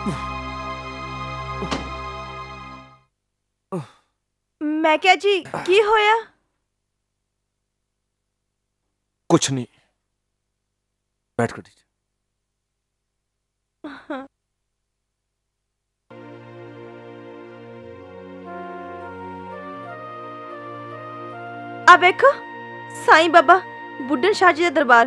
मैं क्या जी की होया? कुछ नहीं, बैठ कर दीजिए। आ देखो साईं बाबा बुड्ढन शाह जी का दरबार।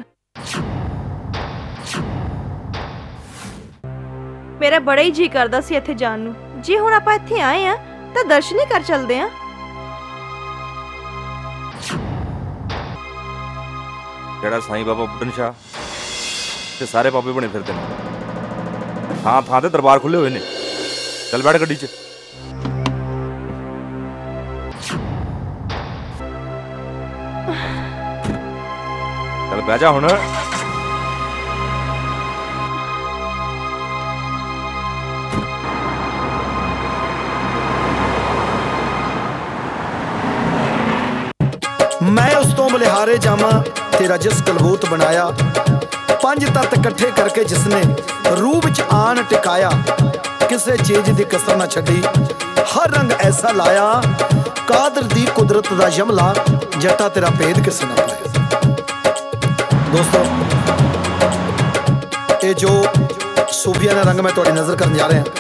मेरा बड़ा ही जी करदा सी इत्थे जाण नूं। जे हुण आपां इत्थे आए आ तां दर्शन ही कर चलदे आ। जेड़ा साईं बाबा बुड्ढन शाह ते सारे बाबे बने फिरदे ने, थां थां ते दरबार खुले हुए ने। चल बैठ गड्डी च। चल बह जा हुण। मैं उस तो बलिहारे जावा तेरा जिस कलबूत बनाया, पंज तत्त कट्ठे करके जिसने रूप च आन टिकाया, किसे चीज दी कसर ना छड़ी, हर रंग ऐसा लाया, कादर दी कुदरत दा यमला, जट्टा तेरा भेद किसे ना पाया। दोस्तों ये जो सूफियाना रंग मैं तुहाडी नजर करने जा रहे हैं,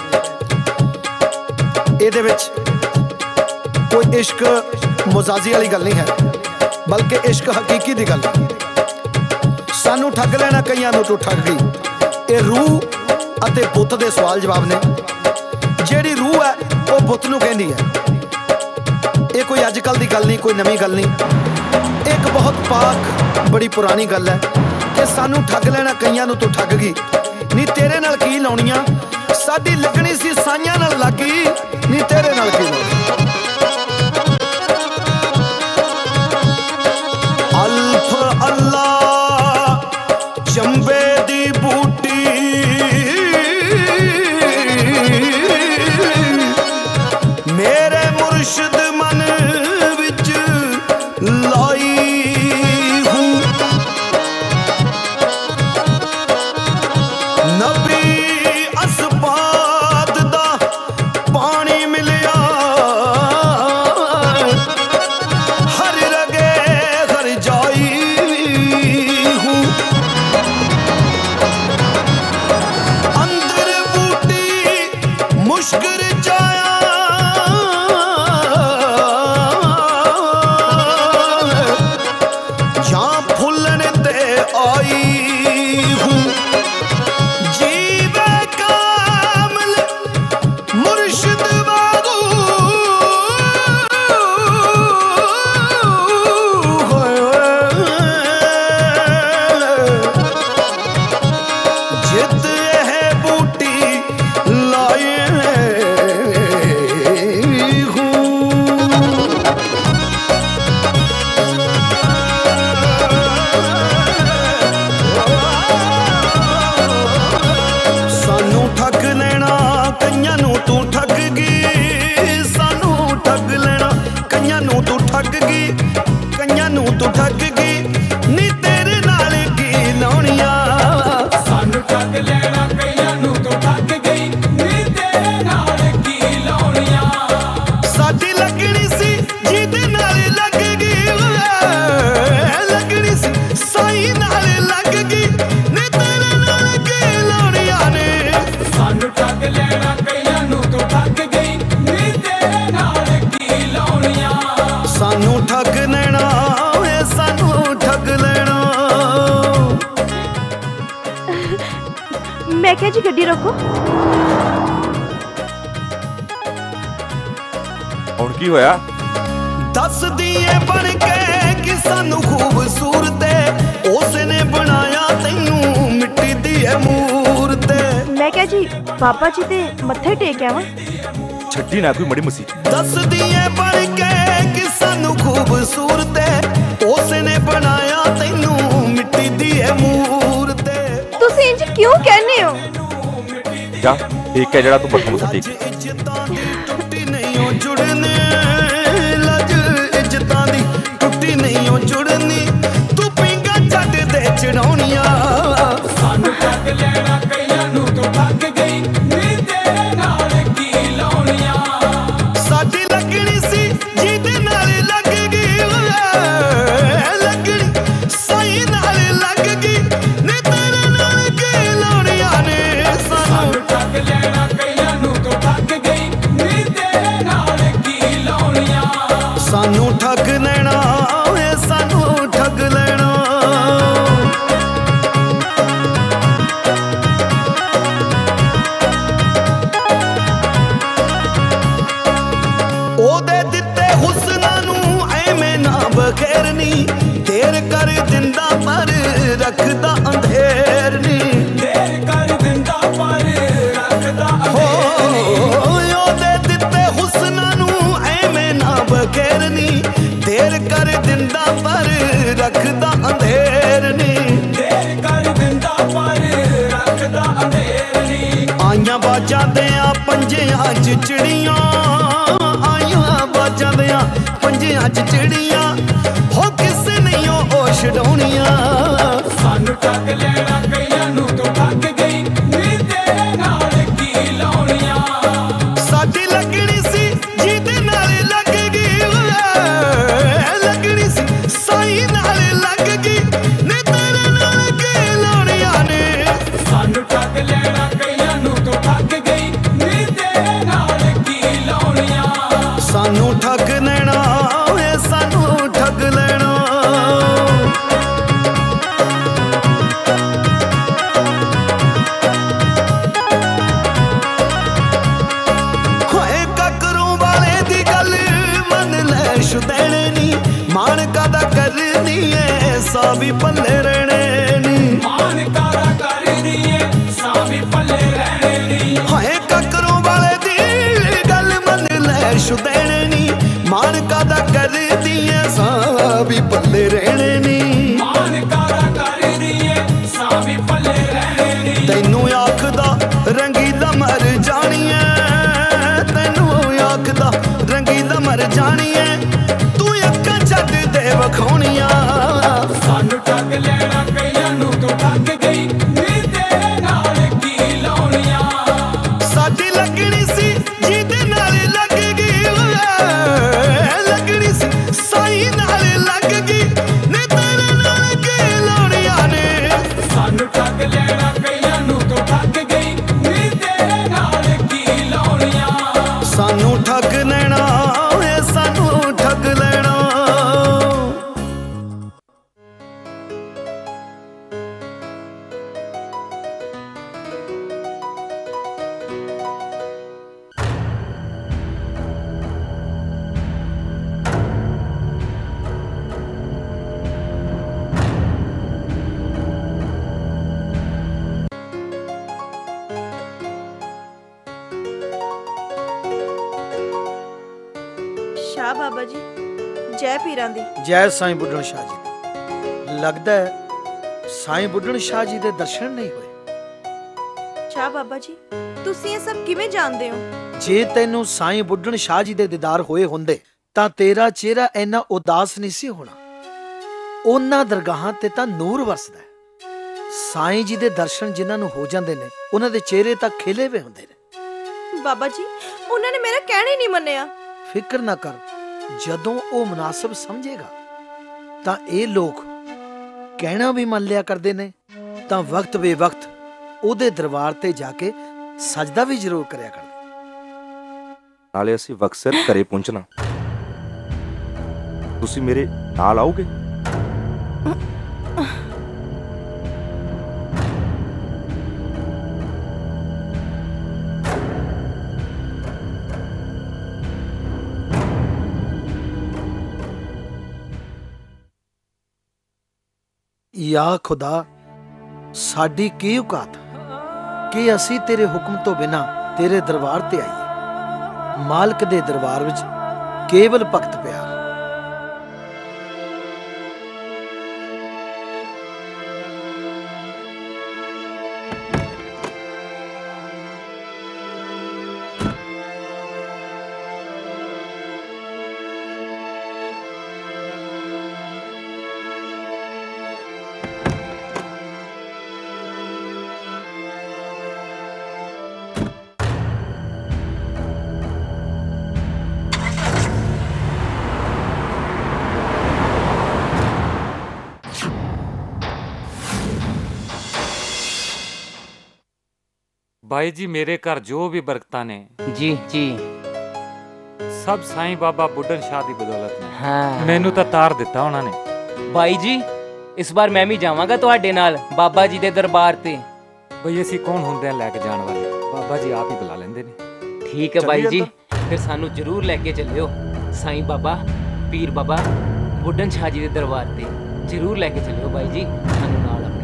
ये कोई इश्क मुजाजी वाली गल नहीं है, बल्कि इश्क हकीकी दी गल। सानू ठग लेना कईयां नू तू ठग गई। ये रूह अते बुत दे सवाल जवाब ने। जेड़ी रूह है वो बुत नू कहंदी है। ये कोई अजकल दी गल नहीं, कोई नवी गल नहीं, एक बहुत पाक बड़ी पुरानी गल है कि सानू ठग लेना कईयां नू तू ठग गई। नी तेरे नाल की लाउणियां, साडी लगनी सी साइयां नाल लगी, नी तेरे नाल की लाउणी। अल्फ अल्लाह चंबे दी बूटी, मेरे मुर्शिद मन विच लाई हूँ। नबी असबाद दा पानी मिलिया, हर रगे हर जाई हूँ। अंदर बूटी मुश्किल जाया, जहाँ फुलन ते आई हूँ। जीवे कामल मुर्शिद बागू, जित है बूटी लाए हूँ। सानू ठग लेना कईयां नू तू ठग गई, सानू ठग लेना कईयां नू तू ठग गई, कईयां नू तू ठग गई, नी तेरे नाल की लाउणियां। सानू ठग लेना कईयां नू तू ठग गई, नी तेरे नाल की लाउणियां। साडी लगनी सी जिहदे नाल लग गई, लगनी सी साई नाल लग गई, नी तेरे नाल की लाउणियां ने। सानू ठग लेना कईयां नू तू ठग गई, नी तेरे नाल की लाउणियां। सानू ठग लेना वे सानू ठग लेना। मैं क्या जी गड्डी रोको। हुण की होया? दस दिए बन के कि सानू खूबसूरत उसने बनाया, तैनू मिट्टी दी मूरत। मैं क्या जी बाबा जी ते मत्थे टेक आवां। छड्डी ना कोई मड़ी मसी। दस दिए बन के कि सानू खूबसूरत उसने बनाया, तैनू मिट्टी दी मूरत। तुसी इंज क्यों कहने हो? जा ठीक है, जड़ा तू मत्था मुसा टेक। इज्जतां दी टुट्टी नहीं ओ जुड़ने, लज इज्जतां दी टुट्टी नहीं ओ जुड़नी, तू पिंगा छड्ड दे चढ़ाउणियां। सानू ठग लेना कईयां नू तू ठग गई, नी आईया बाजां दियां पंजियां च चिड़ियां, आईया बाजां दियां पंजियां च चिड़ियां, हो किसे नहीं ओ छडाउणियां। सानू ठग लेना कईयां नू तू ठग गई, नी तेरे नाल की लाउणियां। साडी लगनी सी जिहदे नाल लग गई, लगनी सी साई नाल लग गई, नी तेरे नाल की लाउणियां ने। सानू ठग लेना कईयां नू तू ठग गई, नी तेरे नाल की लाउणियां। सानू ठग लेना वे सानू ठग लेना। होए ककरों वाले दी गल मन ले शुदैणे नी, मान कादा करनी है सा भी पल्ले रहने नी। मान कारा करनी है सा भी पल्ले रहने नी। होए ककरों वाले दी गल मन ले शुदैणे नी, मान कादा करनी है सा भी पल्ले रहने नी। मान कारा करनी है सा भी पल्ले रहने नी। तैनू आखदा रंगीला मर जानी है, तैनू आखदा रंगीला मर जानी है, तू अक्कां छड्ड दे वखाउणियां। सानू ठग लेना कईयां नू तू ठग गई, नी तेरे नाल की लाउणियां। साडी लगनी सी जिहदे नाल लग गई, लगनी सी साई नाल लग गई, नी तेरे नाल की लाउणियां ने। सानू ठग लेना कईयां नू तू ठग गई, नी तेरे नाल की लाउणियां। सानू ठग लेना वे सानू ठग लेना। शाह बाबा जी, जय पीरां दी। जय साईं बुढ़न शाह जी दी। लगदा है साईं बुढ़न शाह जी दे दर्शन नहीं होए। शाह बाबा जी, ਤੁਸੀਂ ਇਹ ਸਭ ਕਿਵੇਂ ਜਾਣਦੇ ਹੋ? ਜੇ ਤੈਨੂੰ ਸਾਈਂ ਬੁੱਢਣ ਸ਼ਾਹ ਜੀ ਦੇ ਦੀਦਾਰ ਹੋਏ ਹੁੰਦੇ ਤਾਂ ਤੇਰਾ ਚਿਹਰਾ ਇੰਨਾ ਉਦਾਸ ਨਹੀਂ ਸੀ ਹੋਣਾ। ਉਹਨਾਂ ਦਰਗਾਹਾਂ ਤੇ ਤਾਂ ਨੂਰ ਵਰਸਦਾ ਹੈ। ਸਾਈਂ ਜੀ ਦੇ ਦਰਸ਼ਨ ਜਿਨ੍ਹਾਂ ਨੂੰ ਹੋ ਜਾਂਦੇ ਨੇ ਉਹਨਾਂ ਦੇ ਚਿਹਰੇ ਤਾਂ ਖਿਲੇ ਹੋਏ ਹੁੰਦੇ ਨੇ। ਬਾਬਾ ਜੀ, ਉਹਨਾਂ ਨੇ ਮੇਰਾ ਕਹਿਣਾ ਹੀ ਨਹੀਂ ਮੰਨਿਆ। ਫਿਕਰ ਨਾ ਕਰ, ਜਦੋਂ ਉਹ ਮੁਨਾਸਬ ਸਮਝੇਗਾ ਤਾਂ ਇਹ ਲੋਕ ਕਹਿਣਾ ਵੀ ਮੰਨ ਲਿਆ ਕਰਦੇ ਨੇ, ਤਾਂ ਵਕਤ ਬੇਵਕਤ ਉਹਦੇ ਦਰਬਾਰ ਤੇ ਜਾ ਕੇ ਸਜਦਾ ਵੀ ਜ਼ਰੂਰ ਕਰਿਆ ਕਰਦੇ। ਨਾਲੇ ਅਸੀਂ ਵਕਤ ਸਿਰ ਘਰੇ ਪਹੁੰਚਣਾ, ਤੁਸੀਂ ਮੇਰੇ ਨਾਲ ਆਓਗੇ? या खुदा, साडी की औकात कि असी तेरे हुक्म तो बिना तेरे दरबार ते आईए। मालक दे दरबार विच केवल भगत प्यार। भाई जी, मेरे घर जो भी बरकतां ने जी जी सब साईं बाबा बुढ़न शाह की बदौलत ने। हाँ मैनू तो तार दिता उन्होंने। भाई जी, इस बार मैं भी जावांगा तुहाडे नाल बाबा जी दे दरबार ते। बई असी कौन हुंदे लैके जाण वाले, बाबा जी आप ही बुला लेंदे ने। ठीक है भाई जी, फिर सानू जरूर लैके चलियो साईं बाबा पीर बाबा बुढ़न शाह जी दे दरबार ते। जरूर लैके चलियो भाई जी सानू नाल अपने।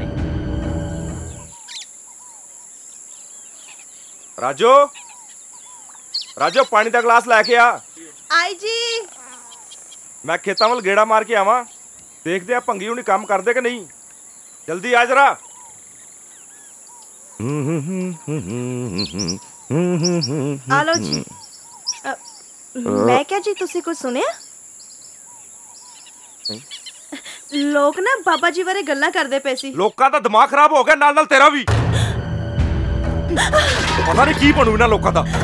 राजो, राजो पानी का गिलास लैके आ। आई जी। मैं खेतां वल गेड़ा मार के आवां, देखते आ भंगी हुणी काम करदे कि नहीं। जल्दी आ जरा। ਆ ਲਓ ਜੀ। ਮੈਂ ਕਿਹਾ ਜੀ ਤੁਸੀਂ ਕੁਝ ਸੁਣਿਆ? ਲੋਕ ਨਾ ਬਾਬਾ ਜੀ ਬਾਰੇ ਗੱਲਾਂ ਕਰਦੇ ਪਏ ਸੀ। ਲੋਕਾਂ ਦਾ ਦਿਮਾਗ ਖਰਾਬ ਹੋ ਗਿਆ, ਨਾਲ ਨਾਲ ਤੇਰਾ ਵੀ। ਪਤਾ ਨਹੀਂ ਕੀ ਬਣੂ ਇਹਨਾਂ ਲੋਕਾਂ ਦਾ।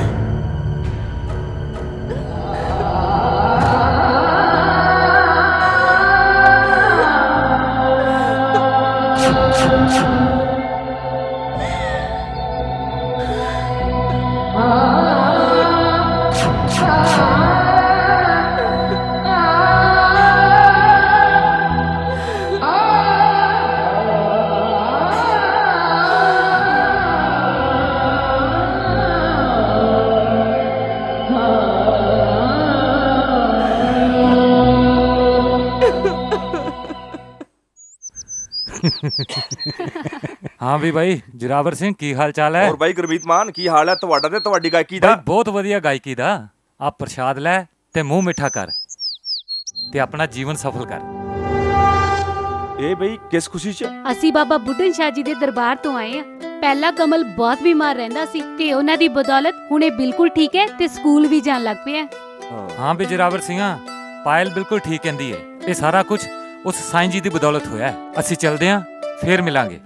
ਹਾਂ ਵੀ ਬਾਈ ਜੋਰਾਵਰ ਸਿੰਘ, ਕੀ ਹਾਲ ਚਾਲ ਹੈ? ਹੋਰ ਬਾਈ ਗੁਰਮੀਤ ਮਾਨ, ਕੀ ਹਾਲ ਹੈ ਤੁਹਾਡਾ ਤੇ ਤੁਹਾਡੀ ਗਾਇਕੀ ਦਾ? ਬਾਈ ਬਹੁਤ ਵਧੀਆ ਗਾਇਕੀ ਦਾ। ਆ ਪ੍ਰਸ਼ਾਦ ਲੈ ਤੇ ਮੂੰਹ ਮਿੱਠਾ ਕਰ ਤੇ ਆਪਣਾ ਜੀਵਨ ਸਫਲ ਕਰ। ਇਹ ਬਈ ਕਿਸ ਖੁਸ਼ੀ 'ਚ? ਅਸੀਂ ਬਾਬਾ ਬੁੱਢਨ ਸ਼ਾਹ ਜੀ ਦੇ ਦਰਬਾਰ ਤੋਂ ਆਏ ਆ। ਪਹਿਲਾ ਕਮਲ ਬਹੁਤ ਬਿਮਾਰ ਰਹਿੰਦਾ ਸੀ ਤੇ ਉਹਨਾਂ ਦੀ ਬਦੌਲਤ ਹੁਣ ਇਹ ਬਿਲਕੁਲ ਠੀਕ ਹੈ ਤੇ ਸਕੂਲ ਵੀ ਜਾਣ ਲੱਗ ਪਿਆ। ਹਾਂ ਵੀ ਜੋਰਾਵਰ ਸਿੰਘਾ, ਪਾਇਲ ਬਿਲਕੁਲ ਠੀਕ ਕਹਿੰਦੀ ਹੈ। ਇਹ ਸਾਰਾ ਕੁਝ ਉਸ ਸਾਈਂ ਜੀ ਦੀ ਬਦੌਲਤ ਹੋਇਆ। ਅਸੀਂ ਚੱਲਦੇ ਆਂ, ਫੇਰ ਮਿਲਾਂਗੇ।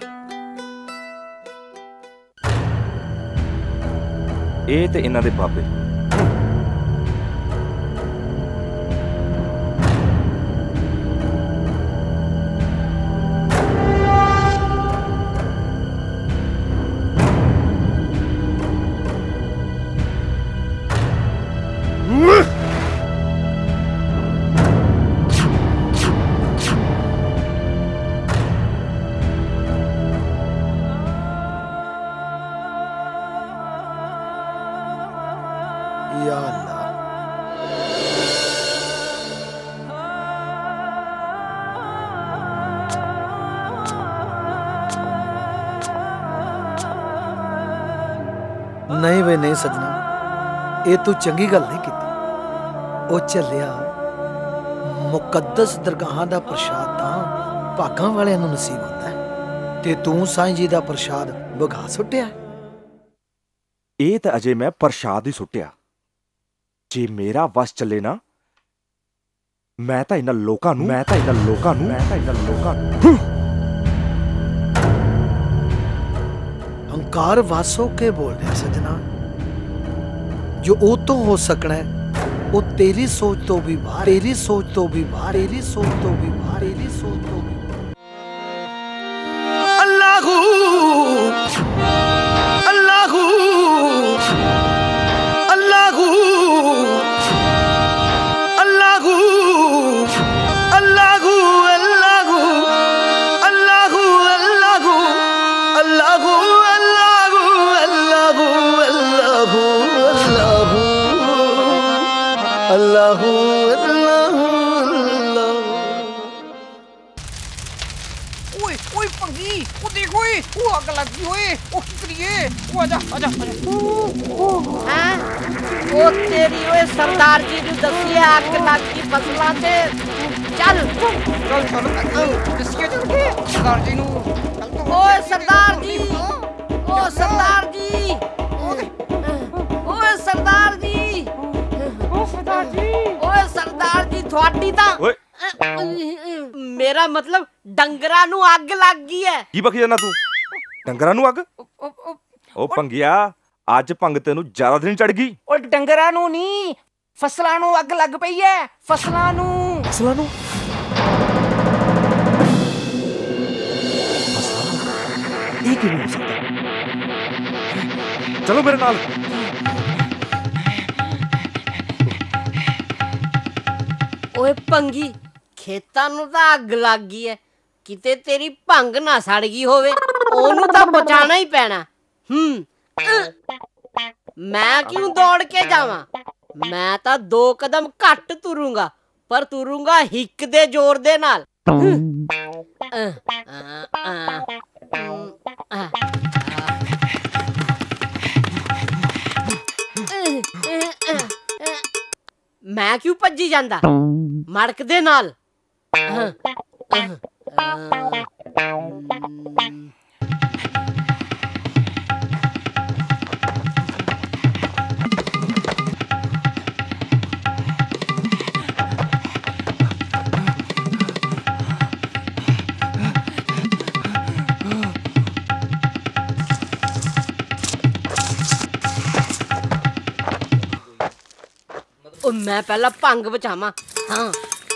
ਇਹ ਤੇ ਇਹਨਾਂ ਦੇ ਬਾਬੇ। या अल्लाह। नहीं वे नहीं सजना, ये तू चंगी गल नहीं की। ओ चलिया मुकद्दस दरगाहां दा प्रशाद तां भागां वालियां नूं नसीब होंदा है ते तू साईं जी दा प्रशाद भगा सुट्टिया। ਇਹ ਤਾਂ ਅਜੇ ਮੈਂ ਪ੍ਰਸ਼ਾਦ ਹੀ ਸੁੱਟਿਆ। ਜੇ ਮੇਰਾ ਵਸ ਚੱਲੇ ਨਾ, ਮੈਂ ਤਾਂ ਇਹਨਾਂ ਲੋਕਾਂ ਨੂੰ हंकार वासो के बोल रहा सजना। जो ओ तो हो सकना है वो तेरी सोच तो भी बाहर, तेरी सोच तो भी बाहर, तेरी सोच तो भी बाहर, तेरी सोच तो भी अल्लाहू अल्लाहू अल्लाहू अल्लाहू अल्लाहू अल्लाहू अल्लाहू अल्लाहू अल्लाहू अल्लाहू अल्लाहू ओए ओए पंगी, ओ देखो ओए, ओ आग लगी ओए, ओ की करिए, ओ आजा आजा आजा। हैं ओ तेरी ओए सरदार जी नु दसिए आग लगी फसलां ते। चल चल चल दसिए चल के सरदार जी नु। ओए सरदार जी, ओ सरदार जी, ओए सरदार जी, ओ सरदार जी, ओए सरदार जी थोड़ी तां ਓਏ मेरा मतलब डंगरा नु आग लग गई है। ਕੀ ਬਕੀ ਜਾਣਾ ਤੂੰ? ਡੰਗਰਾਂ ਨੂੰ ਅੱਗ? ਉਹ ਭੰਗਿਆ, ਅੱਜ ਭੰਗ ਤੈਨੂੰ ਜ਼ਿਆਦਾ ਦਿਨ ਚੜ ਗਈ। ओ डंगरा नु नी, फसलां नु आग लग पई है, फसलां नु। ਫਸਲਾਂ ਨੂੰ? ਇਹ ਕਿਵੇਂ ਹੋ ਸਕਦਾ? ਚਲੋ ਮੇਰੇ ਨਾਲ। ओए पंगी, खेतां नु तां अग लग गई है, किते तेरी भंग ना सड़ गई होवे, ओनू तां बचाना ही पैना। मैं क्यों दौड़ के जावां? मैं तां 2 कदम घट तुरूंगा, पर तुरूंगा हिक दे जोर दे नाल। मैं क्यों भज्जी जांदा? मड़क दे नाल। ਉਹ ਮੈਂ ਪਹਿਲਾਂ ਭੰਗ ਬਚਾਵਾਂ। ਹਾਂ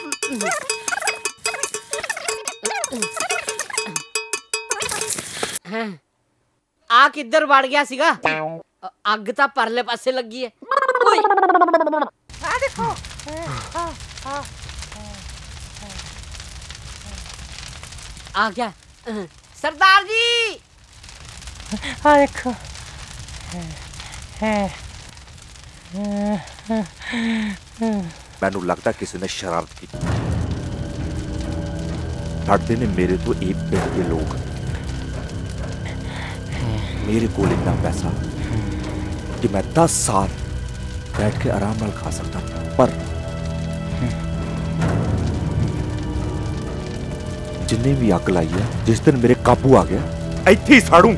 ਆ ਕਿੱਧਰ ਵੜ ਗਿਆ ਸੀਗਾ? ਅੱਗ ਤਾਂ ਪਰਲੇ ਪਾਸੇ ਲੱਗੀ ਹੈ। ਓਏ ਆ ਦੇਖੋ। ਆ ਗਿਆ सरदार जी। हाँ देखो। ਮੈਨੂੰ ਲੱਗਦਾ ਕਿਸੇ ਨੇ ਸ਼ਰਾਰਤ ਕੀਤੀ। ਲੜਦੇ ਨੇ ਮੇਰੇ ਤੋਂ ਇਹ ਪਿੰਡ ਦੇ ਲੋਕ। ਮੇਰੇ ਕੋਲ ਇੰਨਾ ਪੈਸਾ कि मैं 10 साल बैठ के आराम नाल खा सकता, पर जिन्ने भी अग लाई है, जिस दिन मेरे काबू आ गया इत्थे ही साड़ू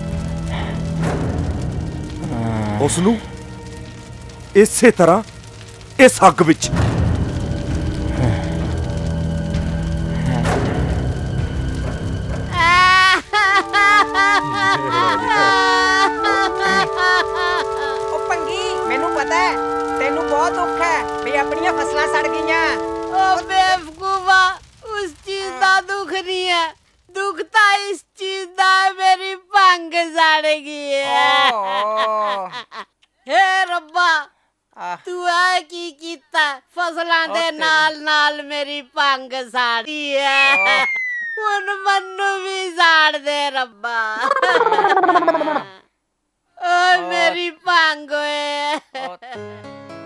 उसनू इसे तरह इस अग विच। बहुत दुख है भी अपनी फसलां सड़ गईयां। ओ बेवकूफा, उस चीज दा दुख नहीं है, दुख ता इस चीज दा मेरी भंग सड़ गई है। हे रब्बा, तू आ की कीता? फसलां दे नाल नाल मेरी भंग साड़ी है। हुण मन्नू भी साड़ दे रब्बा। ओ मेरी भंग ओए।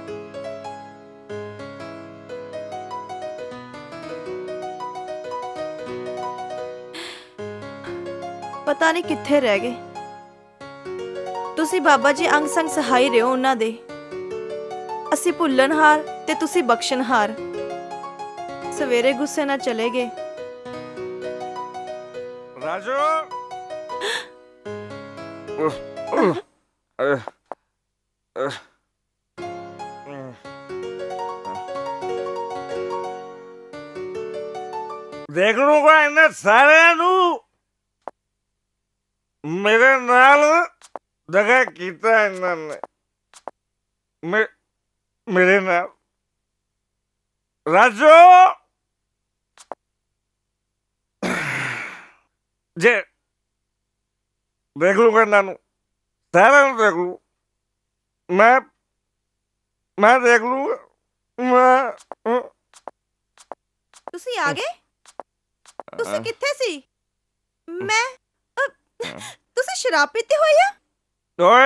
पता नहीं कित्थे रह गए। तुसी बाबा जी अंग संग सहाई रहे हो उन्हां दे। असी भुल्लनहार ते तुसी बख्शनहार। सवेरे गुस्से ना चले गए। राजू देख लूंगा इन्हें सारे मेरे नाल दगा कीता इन्होंने। मेरे नाल राजू जे देख लूंगा इन्हों सारे देख लू। मैं देख लूंगा। तुसी आ गए? तुसी कित्थे सी? मैं तुसी शराब पीते हो या? ओए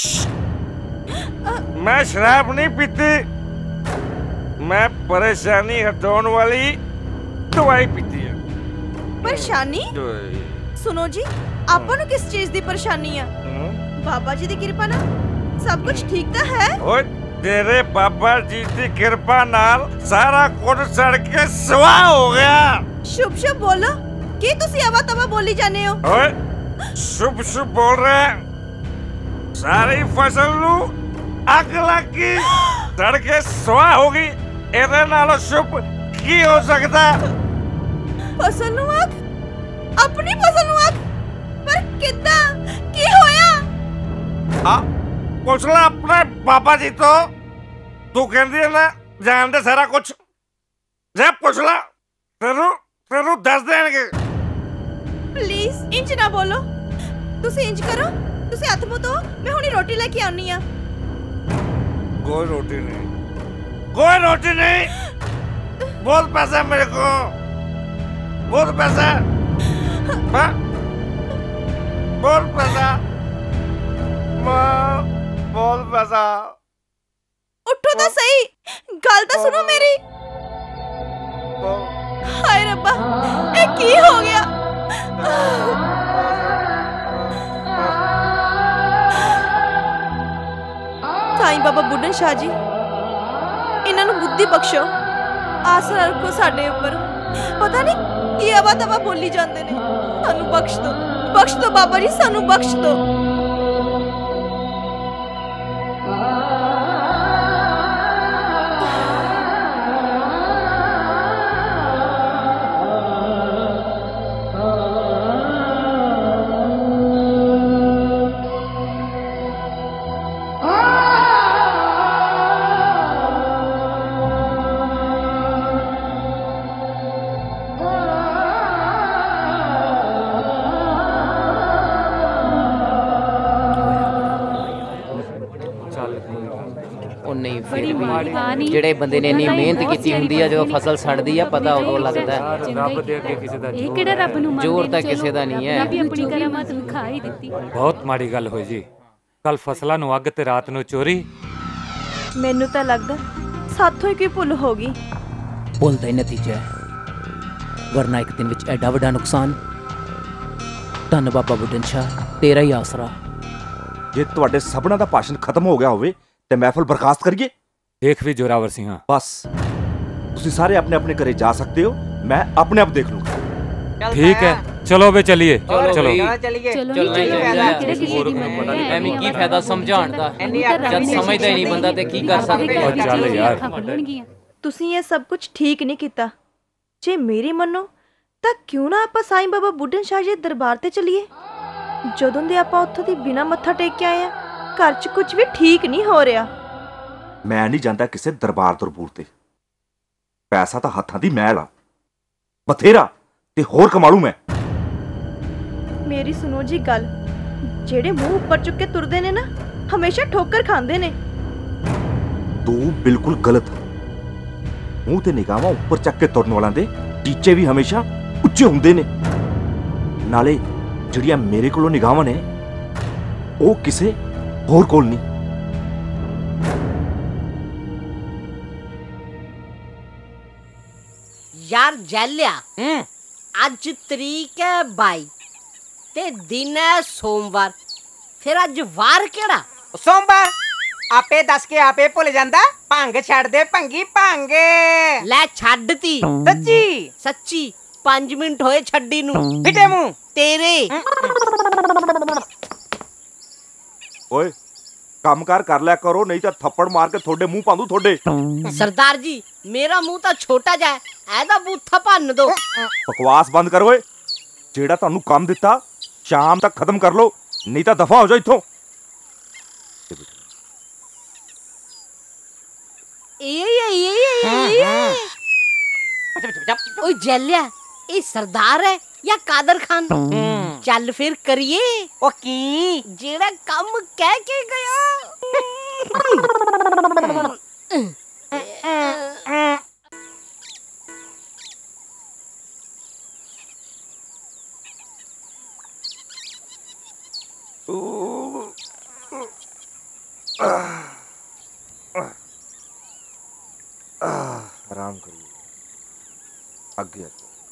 मैं शराब नहीं पीती, मैं परेशानी हटाने वाली दवाई पीती है। परेशानी? सुनो जी, आपको ना किस चीज दी परेशानी है? बाबा जी दी कृपा ना सब कुछ ठीक तो है। ओए तेरे बाबा जी दी कृपा नाल सारा कुछ सड़ के स्वाह हो गया। शुभ शुभ बोलो की तुसी आवा तवा बोली जाने हो। ओए शुभ शुभ बोल रहे हैं। सारी फसल नू अग लगी सड़ के स्वाह होगी। इहदे नालों शुभ की हो सकता? फसल नू अग? अपनी फसल नू अग? पर किद्दां की होया? पुछ ला अपने बाबा जी तो। तू कहंदी है ना जानदे सारा कुछ। जे पुछ ला तेनू दस देंगे। प्लीज इंज ना बोलो। तुसी इंज करो, तुसी हथ मुंह धो, मैं हुणी रोटी लेके आनी आ। कोई रोटी नहीं, कोई रोटी नहीं। बहुत पैसा है मेरे को, बहुत पैसा। बहुत पैसा, बहुत पैसा। उठो तो सही, गल तो सुनो मेरी। हाय रब्बा, ये की हो गया? साईं बाबा बुड्ढन शाह जी, इन्हां नूं बुद्धि बख्शो, आसरा रखो साडे उपर। पता नहीं की आवा तवा बोली जांदे ने। सानू बख्श दो बाबा जी, सानू बख्श दो। ਉਹ ਨਹੀਂ ਬੜੀ ਫਿਰ ਮਾੜੀ ਕਹਾਣੀ। ਵੀ ਜਿਹੜੇ ਬੰਦੇ ਨੇ ਇੰਨੀ ਪਤਾ ਹੀ ਮਿਹਨਤ ਬਹੁਤ ਕੀਤੀ ਹੁੰਦੀ ਆ ਜਦੋਂ ਫਸਲ ਸੜਦੀ ਆ ਪਤਾ ਉਦੋਂ ਲੱਗਦਾ ਹੈ। ਰੱਬ ਦੇ ਅੱਗੇ ਕਿਸੇ ਦਾ ਇਹ ਕਿਹੜਾ ਰੱਬ ਨੂੰ ਮੰਨਦੇ ਜ਼ੋਰ ਤਾਂ ਨੇ, ਕਿਸੇ ਦਾ ਨਹੀਂ ਹੈ। ਰੱਬ ਨੇ ਵੀ ਆਪਣੀ ਕਰਾਮਾਤ ਵਿਖਾ ਹੀ ਦਿੱਤੀ। ਬਹੁਤ ਮਾੜੀ ਗੱਲ ਹੋਈ ਜੀ। ਕੱਲ ਫਸਲਾਂ ਨੂੰ ਅੱਗ ਤੇ ਰਾਤ ਨੂੰ ਚੋਰੀ। ਮੈਨੂੰ ਤਾਂ ਲੱਗਦਾ ਸਾਥੋਂ ਹੀ ਕੋਈ ਭੁੱਲ ਹੋ ਗਈ। ਭੁੱਲ ਦਾ ਹੀ ਨਤੀਜਾ ਹੈ, ਵਰਨਾ ਇੱਕ ਦਿਨ ਵਿੱਚ ਐਡਾ ਵੱਡਾ ਨੁਕਸਾਨ। ਧੰਨ ਬਾਬਾ ਬੁੱਢਨ ਸ਼ਾਹ, ਤੇਰਾ ਹੀ ਆਸਰਾ। ਜੇ ਤੁਹਾਡੇ ਸਭਨਾਂ ਦਾ ਭਾਸ਼ਣ ਖਤਮ ਹੋ ਗਿਆ ਹੋਵੇ ਤੇ ਮਹਿਫਲ ਬਰਖਾਸਤ ਕਰੀਏ। ਦੇਖ ਵੀ ਜੋਰਾਵਰ ਸਿੰਘਾ, ਬਸ ਤੁਸੀਂ ਸਾਰੇ ਆਪਣੇ ਆਪਣੇ ਘਰੇ ਜਾ ਸਕਦੇ ਹੋ, ਮੈਂ ਆਪਣੇ ਆਪ ਦੇਖ ਲੂੰਗਾ। ਠੀਕ ਹੈ, ਚਲੋ ਵੇ ਚਲਿਏ। ਚਲੋ ਚਲੋ ਚਲੀਏ। ਚਲੋ ਚਲੋ ਜੀ, ਚਲੋ। ਕਿਹੜੇ ਕਿਸੇ ਦੀ ਮਦਦ ਹੈ? ਐਵੇਂ ਕੀ ਫਾਇਦਾ ਸਮਝਾਉਣ ਦਾ, ਜਦ ਸਮਝਦਾ ਹੀ ਨਹੀਂ ਬੰਦਾ ਤੇ ਕੀ ਕਰ ਸਕਦੇ ਉਹ ਚੱਲ ਯਾਰ। ਤੁਸੀਂ ਇਹ ਸਭ ਕੁਝ ਠੀਕ ਨਹੀਂ ਕੀਤਾ। ਜੇ ਮੇਰੀ ਮੰਨੋ ਤਾਂ ਕਿਉਂ ਨਾ ਆਪਾਂ ਸਾਈਂ ਬਾਬਾ ਬੁੱਢਨ ਸ਼ਾਹ ਜੀ ਦੇ ਦਰਬਾਰ ਤੇ ਚੱਲੀਏ। ਜਦੋਂ ਦੇ ਆਪਾਂ ਉੱਥੋਂ ਦੀ ਬਿਨਾਂ ਮੱਥਾ ਟੇਕ ਕੇ ਆਏ ਆ, ਘਰ 'ਚ ਕੁਝ ਵੀ ਠੀਕ ਨਹੀਂ ਹੋ ਰਿਹਾ। ਮੈਂ ਨਹੀਂ ਜਾਂਦਾ ਕਿਸੇ ਦਰਬਾਰ ਦਰਬੂਰ ਤੇ। ਪੈਸਾ ਤਾਂ ਹੱਥਾਂ ਦੀ ਮੈਲ ਆ, ਬਥੇਰਾ ਤੇ ਹੋਰ ਕਮਾਲੂ ਮੈਂ। ਮੇਰੀ ਸੁਣੋ ਜੀ ਗੱਲ, ਜਿਹੜੇ ਮੂੰਹ ਉੱਪਰ ਚੁੱਕ ਕੇ ਤੁਰਦੇ ਨੇ ਨਾ, ਹਮੇਸ਼ਾ ਠੋਕਰ ਖਾਂਦੇ ਨੇ। ਤੂੰ ਬਿਲਕੁਲ ਗਲਤ। ਮੂੰਹ ਤੇ ਨਿਗਾਹਾਂ ਉੱਪਰ ਚੱਕ ਕੇ ਤੁਰਨ ਵਾਲਾਂ ਦੇ ਟੀਚੇ ਵੀ ਹਮੇਸ਼ਾ ਉੱਚੇ ਹੁੰਦੇ ਨੇ। ਨਾਲੇ ਜਿਹੜੀਆਂ ਮੇਰੇ ਕੋਲੋਂ ਨਿਗਾਹਾਂ ਨੇ, ਉਹ ਕਿਸੇ ਹੋਰ ਕੋਲ ਨਹੀਂ। यार जैलिया अज तरीक है 22 ते दिन है सोमवार, फिर अज वार केड़ा? सोमवार आपे दस के आपे भुल जांदा। भंग छड़ दे भंगी भंग। लै छड्डती सच्ची सच्ची 5 मिनट होए छड्डी नू। फिटे मुंह तेरे ਓਏ ਕੰਮਕਾਰ ਕਰ ਲਿਆ ਕਰੋ, ਨਹੀਂ ਤਾਂ ਥੱਪੜ ਮਾਰ ਕੇ ਤੁਹਾਡੇ ਮੂੰਹ ਪਾਉਂਦੂ ਤੁਹਾਡੇ। सरदार जी मेरा मुंह तो छोटा जा, ऐदा बूथा भन्न दो। ਬਕਵਾਸ ਬੰਦ ਕਰ ਓਏ। ਜਿਹੜਾ ਤੁਹਾਨੂੰ ਕੰਮ ਦਿੱਤਾ ਸ਼ਾਮ ਤੱਕ ਖਤਮ ਕਰ ਲਓ, ਨਹੀਂ ਤਾਂ ਦਫਾ ਹੋ ਜਾਓ ਇੱਥੋਂ। ओए जैलिया, ये सरदार है या कादर खान? चल फिर करिए ओ की जेड़ा काम कह के गया। आराम करिए, आगे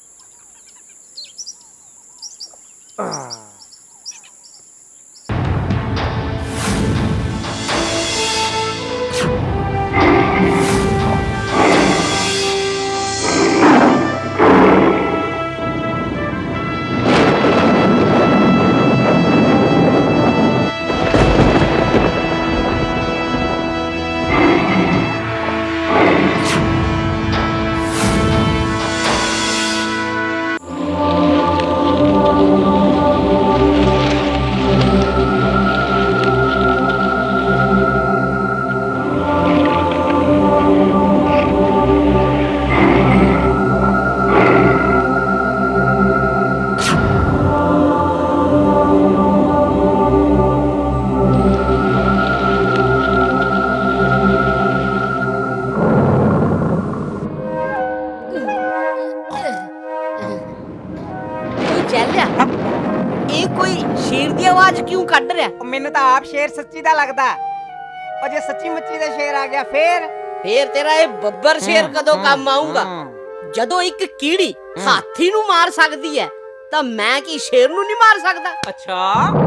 मैनू तो आप शेर सच्ची दा लगदा, और जे सच्ची मुच्ची दा शेर आ गया फिर तेरा ये बब्बर शेर कदों काम आऊंगा? जदों एक कीड़ी हाथी नू मार सकदी है तां मैं की शेर नू नहीं मार सकदा? अच्छा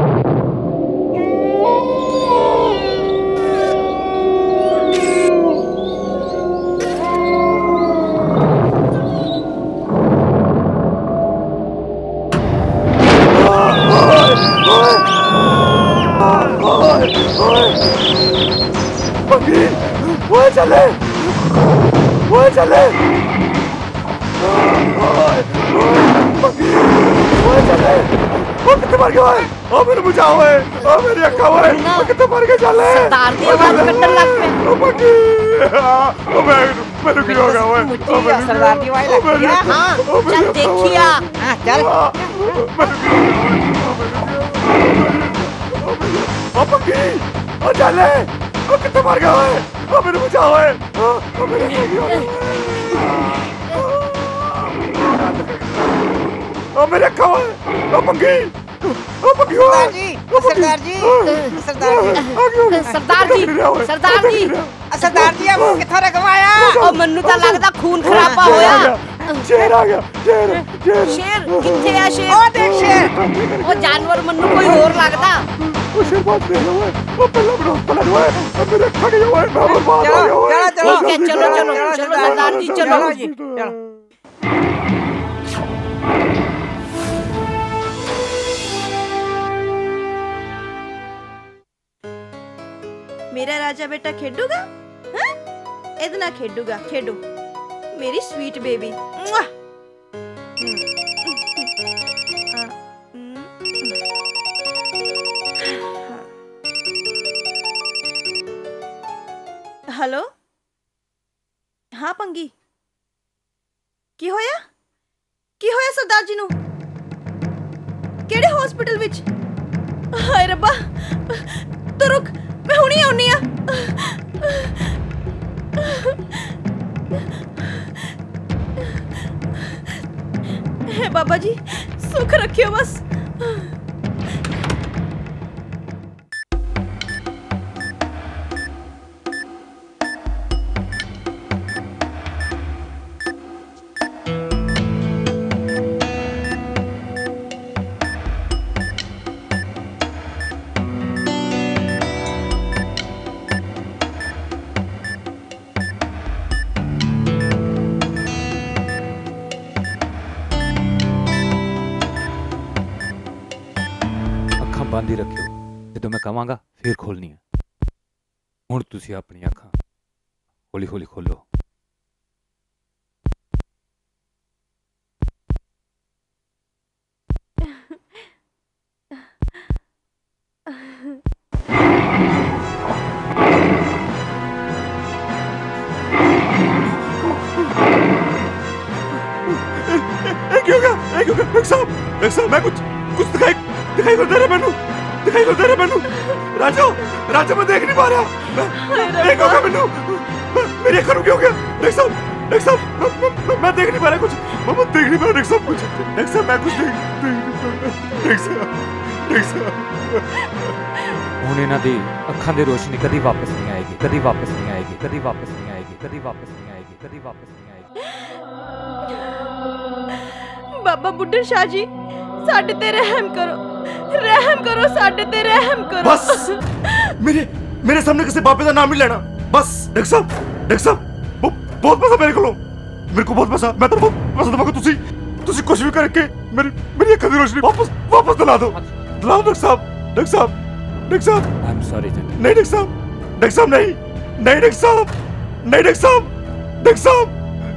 चले चले चले कितने मर गए? ओ मेरे बुझाओ है, ओ मेरी अक्का है, कितने मर गए? चले सरदार दी आवाज कटन लग पे। ओ बकी ओ मेरे की हो गया ओए? मुझे सरदार दी आवाज लग गया। हां चल देखिया। हां चल ओ बकी ओ चले कितने मार गया ओए मेरे बचाओ ओए मेरे मेरे अक्खा ओए पंगी सरदार जी सरदार जी सरदार जी सरदार जी सरदार जी आप कित्थों रखवाया ओ मन्नू तां लगदा खून खराबा होया शेर आ गया शेर कित्थे आ शेर ओ देख शेर ओ जानवर मन्नू कोई होर लगदा ओ शेर बात दे ओए ओ पहला बड़ा पला ओए मेरे अक्खा गई ओए मैं बर्बाद हो गया ओए चलो चलो चलो सरदार जी चलो मेरा राजा बेटा खेडूगा हाँ? इतना खेडूगा खेडो मेरी स्वीट बेबी हेलो हाँ पंगी की होया सरदार जी नू केड़े हॉस्पिटल विच हाय रब्बा तो रुक मैं हुणी आउनी आ हे बाबा जी सुख रखियो बस बंद ही रखियो जो मैं कहांगा फिर खोलनी है हुण तुसी अपनी अखां हौली हौली खोलो मैं कुछ दिखाई दे रहा मैनू राजा मैं देख नहीं पा रहा मैनू मेरी अखा रुकी हो गया देख साहब मैं देख नहीं पा रहा कुछ मैं देख नहीं पा रहा देख साहब मैं कुछ देख साहब हुण इन्हां दी अखां दी रोशनी कदी वापस नहीं आएगी कदी वापस नहीं आएगी कदी वापस नहीं आएगी कदी वापस नहीं आएगी कदी वापस नहीं आएगी बाबा बुड्ढन शाह जी साडे ते रहम करो साडे ते रहम करो बस मेरे सामने किसी बाबे का नाम नहीं लेना बस डॉक्टर साहब बहुत पैसा मेरे को बहुत पैसा मैं तो बहुत पैसा दूंगा तुसी कुछ भी करके मेरी अखा दी रोशनी वापस दिला दो डॉक्टर साहब आई एम सॉरी नहीं डॉक्टर साहब नहीं डॉक्टर साहब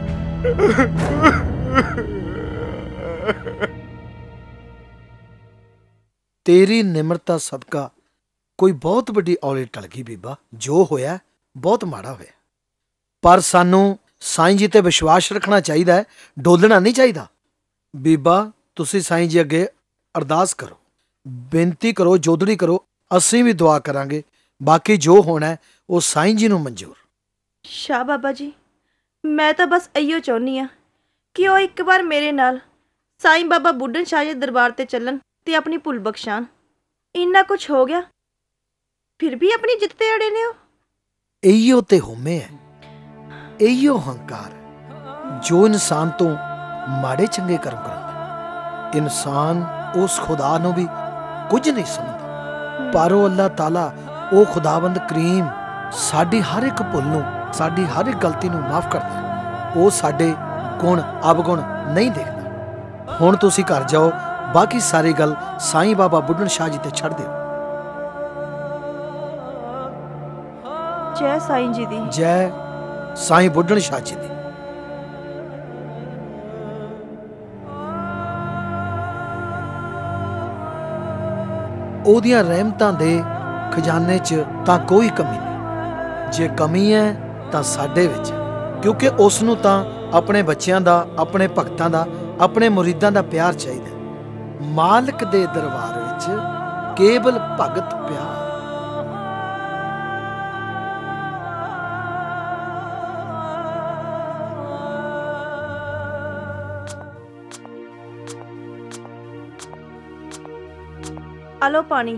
तेरी निमरता सदका कोई बहुत बड़ी औले टल गई बीबा जो होया बहुत माड़ा होया पर सानू साईं जी ते विश्वास रखना चाहिए डोलना नहीं चाहिए बीबा तुसी साईं जी अगे अरदास करो बेनती करो जोदड़ी करो असीं भी दुआ करांगे बाकी जो होना है वो साईं जी नू मंजूर शाह बाबा जी मैं तो बस इयो चाहनी हाँ कि वो एक बार मेरे नाल साईं बाबा बुड्ढन शाह जी दरबार ते चलन ते अपनी भुल बख्शान इन्ना कुछ हो गया फिर भी अपनी जिद ते अड़े ने हो इयो ते होमे है इयो हंकार जो इंसान तो माड़े चंगे कर्म करता इंसान उस खुदा नू भी कुछ नहीं समझदा पर वो अल्लाह ताला वो खुदाबंद करीम साडी हर एक भुल नू साडी हर एक गलती नू माफ करदा वो साडे गुण अवगुण नहीं देखदा हुण तुसी घर जाओ बाकी सारी गल साईं बाबा बुड्ढन शाह जी ते छड़ दिओ जय साईं जी दी जय साईं बुड्ढन शाह जी दी ओदियां रहमतां दे खजाने च तां कोई कमी नहीं जे कमी है तां साडे विच क्योंकि उस नूं तां अपने बच्चियां दा अपने भगतां दा अपने मुरीदां दा प्यार चाहिदा मालिक दे दरबार विच केवल भगत प्यार आ लो पानी।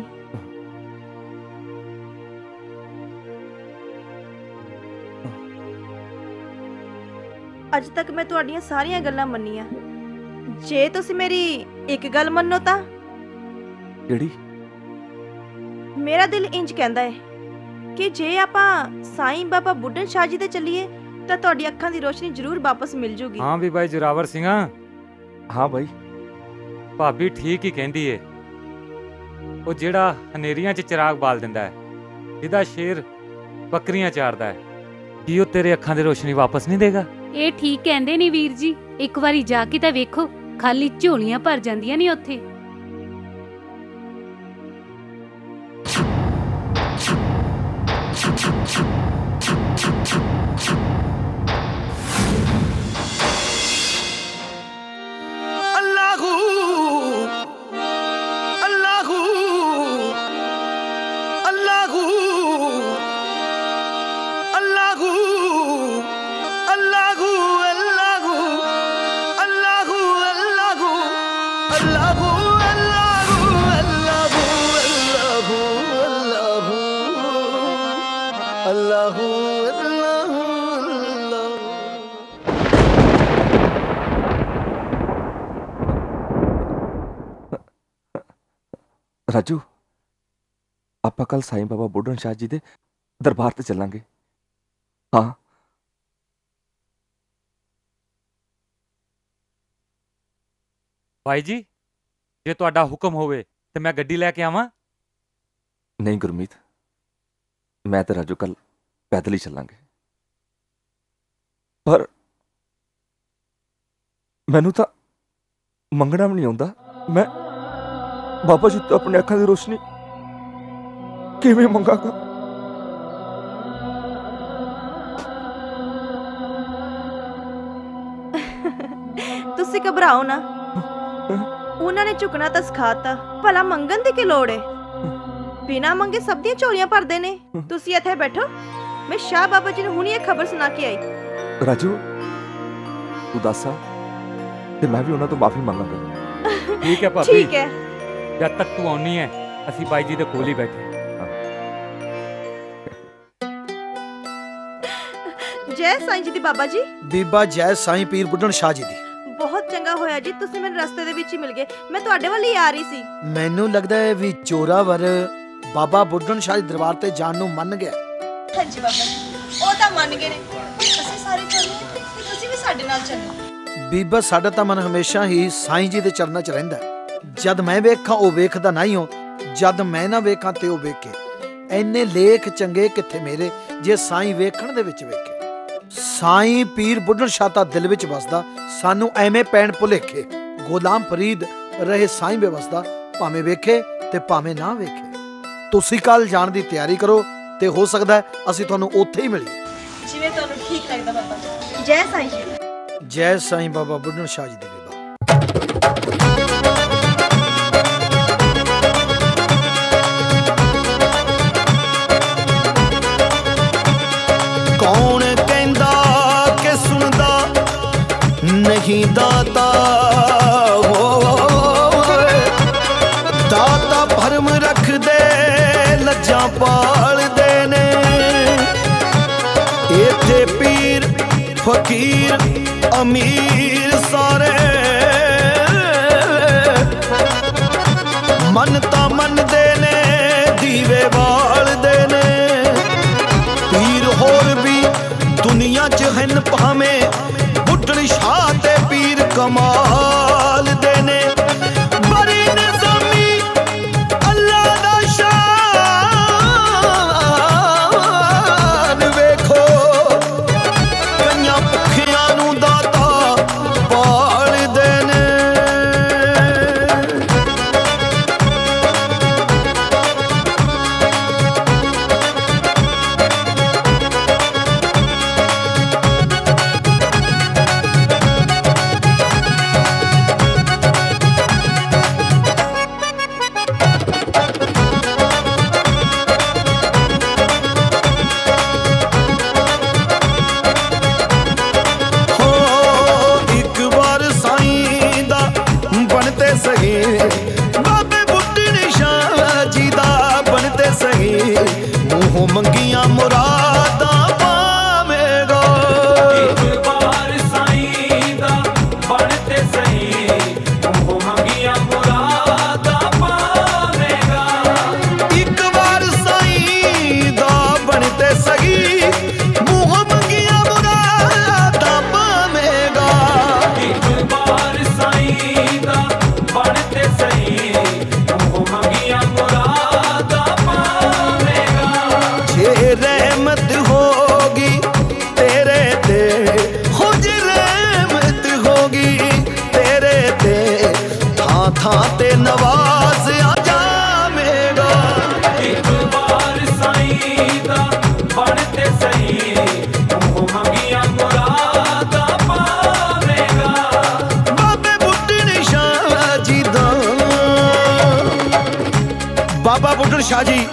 अज तक मैं तुहाड़ियां सारियां गल्लां मन्नियां। जे तुसी मेरी एक गल मन्नो तां किहड़ी? मेरा दिल इंज कहंदा है कि जे आपां साईं बाबा बुड्ढन शाह जी दे चलीए तां तुहाडी अखां दी रोशनी जरूर वापस मिल जूगी। हाँ भी भाई जोरावर सिंह। हाँ भाई, भाभी ठीक ही कहंदी है। ਉਹ ਜਿਹੜਾ ਹਨੇਰੀਆਂ 'ਚ ਚਿਰਾਗ ਬਾਲ ਦਿੰਦਾ ਹੈ, ਜਿਹਦਾ ਸ਼ੇਰ ਬੱਕਰੀਆਂ ਚਾਰਦਾ ਹੈ, ਕੀ ਉਹ ਤੇਰੇ ਅੱਖਾਂ ਦੀ ਰੋਸ਼ਨੀ ਵਾਪਸ ਨਹੀਂ ਦੇਗਾ? ਇਹ ਠੀਕ ਕਹਿੰਦੇ ਨੇ ਵੀਰ ਜੀ, ਇੱਕ ਵਾਰੀ ਜਾ ਕੇ ਤਾਂ ਵੇਖੋ, ਖਾਲੀ ਝੋਲੀਆਂ ਭਰ ਜਾਂਦੀਆਂ ਨੇ ਉੱਥੇ। राजू, ਆਪਾਂ ਕੱਲ ਸਾਈਂ ਬਾਬਾ ਬੁੱਢਨ ਸ਼ਾਹ ਜੀ ਦੇ ਦਰਬਾਰ ਤੇ ਚੱਲਾਂਗੇ। ਹਾਂ ਭਾਈ ਜੀ, ਜੇ ਤੁਹਾਡਾ ਹੁਕਮ ਹੋਵੇ ਤੇ ਮੈਂ ਗੱਡੀ ਲੈ ਕੇ ਆਵਾਂ? ਨਹੀਂ ਗੁਰਮੀਤ, ਮੈਂ ਤੇ ਰਾਜੂ ਕੱਲ ਪੈਦਲ ਹੀ ਚੱਲਾਂਗੇ। ਪਰ ਮੈਨੂੰ ਤਾਂ ਮੰਗਣਾ ਵੀ ਨਹੀਂ ਆਉਂਦਾ। ਮੈਂ ਬਾਬਾ ਜੀ ਤੋਂ ਆਪਣੇ ਅੱਖਾਂ ਦੀ ਰੋਸ਼ਨੀ ਕਿਵੇਂ ਮੰਗਾਂਗਾ? ਤੁਸੀਂ ਘਬਰਾਓ ਨਾ, ਉਹਨਾਂ ਨੇ ਝੁਕਣਾ ਤਾਂ ਸਿਖਾਤਾ, ਭਲਾ ਮੰਗਣ ਦੀ ਕੀ ਲੋੜ ਹੈ? ਬਿਨਾਂ ਮੰਗੇ ਸਭ ਦੀਆਂ ਝੋਲੀਆਂ ਭਰਦੇ ਨੇ। ਤੁਸੀਂ ਇੱਥੇ ਬੈਠੋ, ਮੈਂ ਸ਼ਾਹ ਬਾਬਾ ਜੀ ਨੂੰ ਹੁਣੀ ਇਹ ਖਬਰ ਸੁਣਾ ਕੇ ਆਈ। ਰਾਜੂ, ਤੂੰ ਦੱਸ ਤੇ ਮੈਂ ਵੀ ਉਹਨਾਂ ਤੋਂ ਮਾਫੀ ਮੰਗਾਂਗਾ। ਠੀਕ ਹੈ ਭਾਬੀ, ਠੀਕ ਹੈ। ਜਦ ਤੱਕ ਤੂੰ ਆਉਣੀ ਹੈ ਅਸੀਂ ਬਾਈ ਜੀ ਦੇ ਕੋਲ ਹੀ ਬੈਠੇ। ਜੈ ਸਾਈਂ ਜੀ ਦੀ ਬਾਬਾ ਜੀ। ਬੀਬਾ ਜੈ ਸਾਈਂ ਪੀਰ ਬੁੱਢਣ ਸ਼ਾਹ ਜੀ ਦੀ। ਬਹੁਤ ਚੰਗਾ ਹੋਇਆ ਜੀ, ਤੁਸੀਂ ਮੈਨੂੰ ਰਸਤੇ ਦੇ ਵਿੱਚ ਹੀ ਮਿਲ ਗਏ। ਮੈਂ ਤੁਹਾਡੇ ਵੱਲ ਹੀ ਆ ਰਹੀ ਸੀ। ਮੈਨੂੰ ਲੱਗਦਾ ਹੈ ਵੀ ਚੋਰਾਵਰ ਬਾਬਾ ਬੁੱਢਣ ਸ਼ਾਹ ਦੇ ਦਰਬਾਰ ਤੇ ਜਾਣ ਨੂੰ ਮੰਨ ਗਿਆ। ਹਾਂਜੀ ਬਾਬਾ ਜੀ, ਉਹ ਤਾਂ ਮੰਨ ਗਏ ਨੇ। ਅਸੀਂ ਸਾਰੇ ਚੱਲੀਏ ਤੇ ਤੁਸੀਂ ਵੀ ਸਾਡੇ ਨਾਲ ਚੱਲੋ। ਬੀਬਾ, ਸਾਡਾ ਤਾਂ ਮਨ ਹਮੇਸ਼ਾ ਹੀ ਸਾਈਂ ਜੀ ਦੇ ਚਰਨਾਂ 'ਚ ਰਹਿੰਦਾ। ਜਦ ਮੈਂ ਵੇਖਾਂ ਉਹ ਵੇਖਦਾ ਨਹੀਂ ਹੋ, ਜਦ ਮੈਂ ਨਾ ਵੇਖਾਂ ਤੇ ਉਹ ਵੇਖੇ। ਐਨੇ ਲੇਖ ਚੰਗੇ ਕਿੱਥੇ ਮੇਰੇ ਜੇ ਸਾਈਂ ਵੇਖਣ ਦੇ ਵਿੱਚ ਵੇਖੇ। ਸਾਈਂ ਪੀਰ ਬੁੱਢਣ ਸ਼ਾਹ ਤਾਂ ਦਿਲ ਵਿੱਚ ਵਸਦਾ, ਸਾਨੂੰ ਐਵੇਂ ਪੈਣ ਭੁਲੇਖੇ। ਗੁਲਾਮ ਫਰੀਦ ਰਹੇ ਸਾਈਂ ਬੇਵਸਦਾ, ਭਾਵੇਂ ਵੇਖੇ ਤੇ ਭਾਵੇਂ ਨਾ ਵੇਖੇ। ਤੁਸੀਂ ਕੱਲ ਜਾਣ ਦੀ ਤਿਆਰੀ ਕਰੋ ਤੇ ਹੋ ਸਕਦਾ ਹੈ ਅਸੀਂ ਤੁਹਾਨੂੰ ਉੱਥੇ ਹੀ ਮਿਲੀਏ। ਜਿਵੇਂ ਤੁਹਾਨੂੰ ਠੀਕ ਲੱਗਦਾ ਬਾਬਾ ਜੀ। ਜੈ ਸਾਈਂ ਜੀ। ਜੈ ਸਾਈਂ ਬਾਬਾ ਬੁੱਢਣ ਸ਼ਾਹ ਜੀ ਦੀ ਬੀਬਾ। ਕੌਣ ਕਹਿੰਦਾ ਕਿ ਸੁਣਦਾ ਨਹੀਂ ਦਾਤਾ ਦਾਤਾ ਭਰਮ ਰੱਖਦੇ ਲੱਜਾਂ ਪਾਲਦੇ ਨੇ। ਇੱਥੇ ਪੀਰ ਫਕੀਰ ਅਮੀਰ ਸਾਰੇ ਮਨ ਤਾਂ ਮੰਨਦੇ ਨੇ, ਦੀਵੇ ਬਾਲਦੇ ਨੇ। ਪੀਰ ਹੋਰ ਵੀ ਦੁਨੀਆ 'ਚ ਹਨ, ਭਾਵੇਂ ਬੁੱਢਣ ਸ਼ਾਹ ਤੇ ਪੀਰ ਕਮਾਲ ਦੇ ਨੇ। ਬੜੀ ਨਿਜ਼ਾਮੀ ਅੱਲਾ ਦਾ ਸ਼ਾਨ ਵੇਖੋ, ਕਈਆਂ ਭੁੱਖਿਆਂ ਨੂੰ ਦਾਤਾ ਪਾਲਦੇ ਨੇ। ਮੂੰਹੋਂ ਮੰਗੀਆਂ ਮੁਰਾਦਾਂ ਪਾਵੇਂਗਾ। ਇੱਕ ਵਾਰ ਸਾਈਂ ਦਾ ਬਣ ਤੇ ਸਹੀ ਮੂੰਹੋਂ ਮੰਗੀਆਂ ਮੁਰਾਦਾਂ ਪਾਵੇਂਗਾ। ਇੱਕ ਵਾਰ ਸਾਈਂ ਦਾ ਬਣ ਤੇ ਸਹੀ ਮੂੰਹੋਂ ਮੰਗੀਆਂ ਮੁਰਾਦਾਂ ਪਾਵੇਂਗਾ। ਇੱਕ ਵਾਰ ਸਾਈਂ ਦਾ ਬਣ ਤੇ ਸਹੀ ਮੂੰਹੋਂ ਮੰਗੀਆਂ ਮੁਰਾਦਾਂ ਪਾਵੇਂਗਾ। ਜੇ ਰਹਿਮਤ ਹੋਗੀ ਤੇਰੇ ਤੇ ਹੋ ਜੇ ਰਹਿਮਤ ਹੋਗੀ ਤੇਰੇ ਤੇ ਥਾਂ ਥਾਂ ਤੇ ਨਵਾਜ਼ਿਆ ਜਾਵੇਂਗਾ। ਇੱਕ ਵਾਰ ਸਾਈਂ ਦਾ ਬਣ ਤੇ ਸਹੀ ਮੂੰਹੋਂ ਮੰਗੀਆਂ ਮੁਰਾਦਾਂ ਪਾਵੇਂਗਾ। ਬਾਬੇ ਬੁੱਢਣ ਸ਼ਾਹ ਜੀ ਦਾ ਬਾਬਾ ਬੁੱਢਣ ਸ਼ਾਹ ਜੀ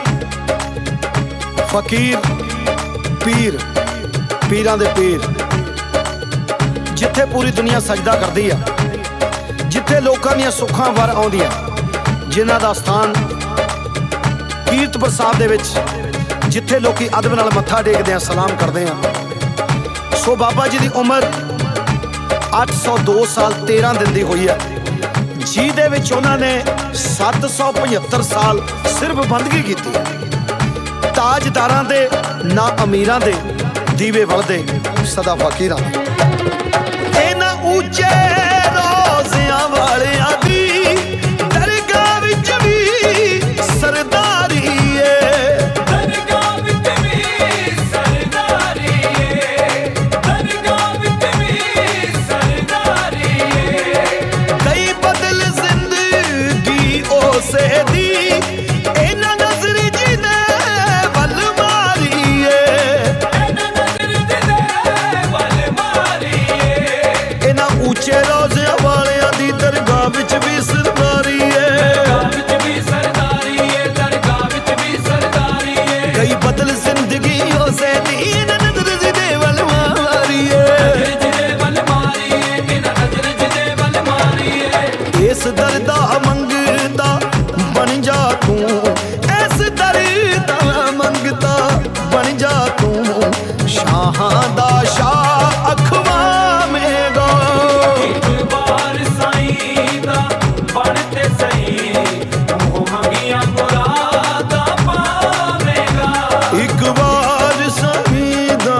ਫਕੀਰ ਪੀਰ ਪੀਰਾਂ ਦੇ ਪੀਰ, ਜਿੱਥੇ ਪੂਰੀ ਦੁਨੀਆ ਸਜਦਾ ਕਰਦੀ ਆ, ਜਿੱਥੇ ਲੋਕਾਂ ਦੀਆਂ ਸੁੱਖਾਂ ਵਰ ਆਉਂਦੀਆਂ, ਜਿਨ੍ਹਾਂ ਦਾ ਸਥਾਨ ਕੀਰਤਪੁਰ ਸਾਹਿਬ ਦੇ ਵਿੱਚ, ਜਿੱਥੇ ਲੋਕੀ ਅਦਬ ਨਾਲ ਮੱਥਾ ਟੇਕਦੇ ਆ, ਸਲਾਮ ਕਰਦੇ ਆ। ਸੋ ਬਾਬਾ ਜੀ ਦੀ ਉਮਰ 802 ਸਾਲ 13 ਦਿਨ ਦੀ ਹੋਈ ਹੈ, ਜਿਹਦੇ ਵਿੱਚ ਉਹਨਾਂ ਨੇ 775 ਸਾਲ ਸਿਰਫ ਬੰਦਗੀ ਕੀਤੀ ਹੈ। ਤਾਜਦਾਰਾਂ ਦੇ ਨਾ ਅਮੀਰਾਂ ਦੇ ਦੀਵੇ ਵਲਦੇ ਸਦਾ ਫਕੀਰਾਂ ਦੇ। ਇਹਨਾਂ ਉੱਚੇ ਰੋਜ਼ਿਆਂ ਵਾਲਿਆਂ ਦੀ ਦਰਗਾਹ ਵਿੱਚ ਵੀ ਸਰਦਾਰੀ ਏ। ਦਰਗਾਹ ਵਿੱਚ ਵੀ ਸਰਦਾਰੀ ਏ। ਦਰਗਾਹ ਵਿੱਚ ਵੀ ਸਰਦਾਰੀ ਏ। ਕਈ ਬਦਲ ਜ਼ਿੰਦਗੀ ਉਸੇ ਦੀ ਇਹਨਾਂ ਨਜ਼ਰ ਜੀ ਨੇ ਵੱਲ ਮਾਰੀ ਏ। ਇਹਨਾਂ ਨਜ਼ਰ ਜਿਹਦੇ ਵੱਲ ਮਾਰੀ ਏ। ਇਹਨਾਂ ਉੱਚੇ ਰੋਜ਼ਿਆਂ ਵਾਲਿਆਂ ਦੀ ਦਰਗਾਹ ਵਿੱਚ ਵੀ ਸਰਦਾਰੀ ਏ। ਦਰਗਾਹ ਵਿੱਚ ਵੀ ਸਰਦਾਰੀ ਏ। ਦਰਗਾਹ ਵਿੱਚ ਵੀ ਸਰਦਾਰੀ ਏ। ਕਈ ਬਦਲ ਜ਼ਿੰਦਗੀ ਉਸੇ ਦੀ ਇਹਨਾਂ ਨਜ਼ਰ ਜਿਹਦੇ ਵੱਲ ਮਾਰੀ ਏ। ਨਜ਼ਰ ਜਿਹਦੇ ਵੱਲ ਮਾਰੀ ਏ। ਇਹਨਾਂ ਨਜ਼ਰ ਜਿਹਦੇ ਵੱਲ ਮਾਰੀ ਏ। ਇਸ ਦਰ ਦਾ ਮੰਗਦਾ ਬਣ ਜਾ ਤੂੰ, ਇਸ ਦਰ ਦਾ ਮੰਗਦਾ ਬਣ ਜਾ ਤੂੰ, ਸ਼ਾਹਾਂ ਦਾ ਸ਼ਾਹ ਅਖਵਾਵੇਂਗਾ। ਇੱਕ ਵਾਰ ਸਾਈਂ ਦਾ ਬਣ ਤੇ ਸਹੀ ਮੂੰਹੋਂ ਮੰਗੀਆਂ ਮੁਰਾਦਾਂ ਪਾਵੇਂਗਾ। ਇੱਕ ਵਾਰ ਸਾਈਂ ਦਾ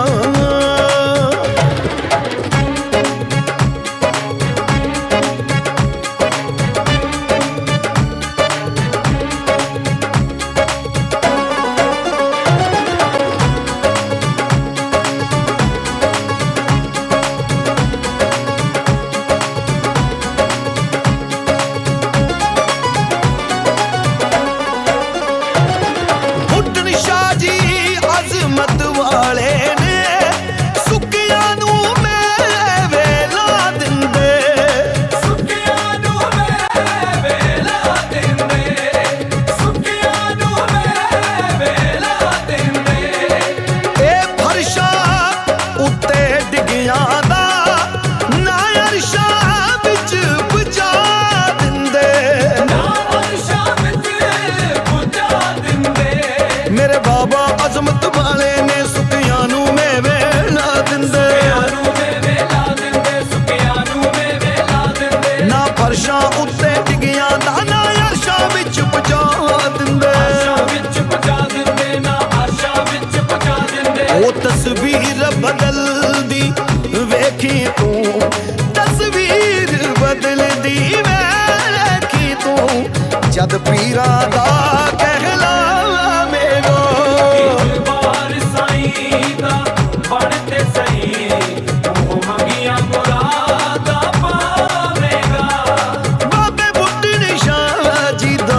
ਬੁੱਢਣ ਸ਼ਾਹ ਜੀ ਅਜ਼ਮਤ ਵਾਲੇ ਨੇ ਸੁੱਕਿਆਂ ਨੂੰ ਮੇਵੇ ਲਾ ਦਿੰਦੇ। ਸੁੱਕਿਆਂ ਨੂੰ ਮੇਵੇ ਲਾ ਦਿੰਦੇ। ਸੁੱਕਿਆਂ ਨੂੰ ਮੇਵੇ ਲਾ ਦਿੰਦੇ। ਇਹ ਫਰਸ਼ਾਂ ਉੱਤੇ ਡਿੱਗਿਆਂ ਦਾ ਨਾ ਅਰਸ਼ਾਂ ਵਿੱਚ ਬੁਝਾ ਦਿੰਦੇ। ਨਾ ਅਰਸ਼ਾਂ ਵਿੱਚ ਬੁਝਾ ਦਿੰਦੇ। ਮੇਰੇ ਬਾਬਾ ਅਜ਼ਮਤ ਵਾਲੇ ਨੇ ਸੁੱਕਿਆਂ ਨੂੰ ਮੇਵੇ ਲਾ ਦਿੰਦੇ। ਸੁੱਕਿਆਂ ਨੂੰ ਮੇਵੇ ਲਾ ਦਿੰਦੇ। ਸੁੱਕਿਆਂ ਨੂੰ ਮੇਵੇ ਲਾ ਦਿੰਦੇ। ਨਾ ਫਰਸ਼ਾਂ ਉੱਤੇ ਡਿੱਗਿਆਂ ਦਾ ਨਾ ਅਰਸ਼ਾਂ ਵਿੱਚ ਬੁਝਾ ਦਿੰਦੇ। ਅਰਸ਼ਾਂ ਵਿੱਚ ਬੁਝਾ ਦਿੰਦੇ। ਨਾ ਅਰਸ਼ਾਂ ਵਿੱਚ ਬੁਝਾ ਦਿੰਦੇ। ਉਹ ਤਸਵੀਰ ਬਦਲਦੀ ਵੇਖੀ ਤੂੰ, ਤਸਵੀਰ ਬਦਲਦੀ ਵੇਖੀ ਤੂੰ, ਜਦ ਪੀਰਾਂ ਦਾ ਕਹਿਲਾਵੇਂਗਾ। ਇੱਕ ਵਾਰ ਸਾਈਂ ਦਾ ਬਣ ਤੇ ਸਹੀ ਮੂੰਹੋਂ ਮੰਗੀਆਂ ਮੁਰਾਦਾਂ ਪਾਵੇਂਗਾ। ਬਾਬੇ ਬੁੱਢਣ ਸ਼ਾਹ ਜੀ ਦਾ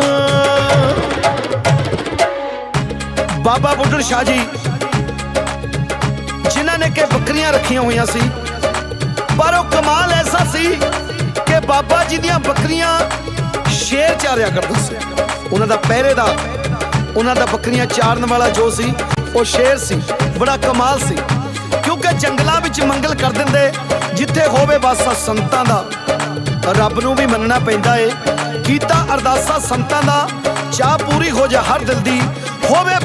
ਬਾਬਾ ਬੁੱਢਣ ਸ਼ਾਹ ਜੀ ਜਿਨ੍ਹਾਂ ਨੇ ਕਿ ਬੱਕਰੀਆਂ ਰੱਖੀਆਂ ਹੋਈਆਂ ਸੀ, ਪਰ ਉਹ ਕਮਾਲ ਐਸਾ ਸੀ ਕਿ ਬਾਬਾ ਜੀ ਦੀਆਂ ਬੱਕਰੀਆਂ ਸ਼ੇਰ ਚਾਰਿਆ ਕਰਦੇ ਸੀ। ਉਹਨਾਂ ਦਾ ਪਹਿਰੇਦਾਰ, ਉਹਨਾਂ ਦਾ ਬੱਕਰੀਆਂ ਚਾਰਨ ਵਾਲਾ ਜੋ ਸੀ ਉਹ ਸ਼ੇਰ ਸੀ। ਬੜਾ ਕਮਾਲ ਸੀ, ਕਿਉਂਕਿ ਜੰਗਲਾਂ ਵਿੱਚ ਮੰਗਲ ਕਰ ਦਿੰਦੇ, ਜਿੱਥੇ ਹੋਵੇ ਵਾਸਾ ਸੰਤਾਂ ਦਾ। ਰੱਬ ਨੂੰ ਵੀ ਮੰਨਣਾ ਪੈਂਦਾ ਏ, ਕੀਤਾ ਅਰਦਾਸਾਂ ਸੰਤਾਂ ਦਾ, ਚਾਹ ਪੂਰੀ ਹੋ ਜਾ ਹਰ ਦਿਲ ਦੀ, ਹੋਵੇ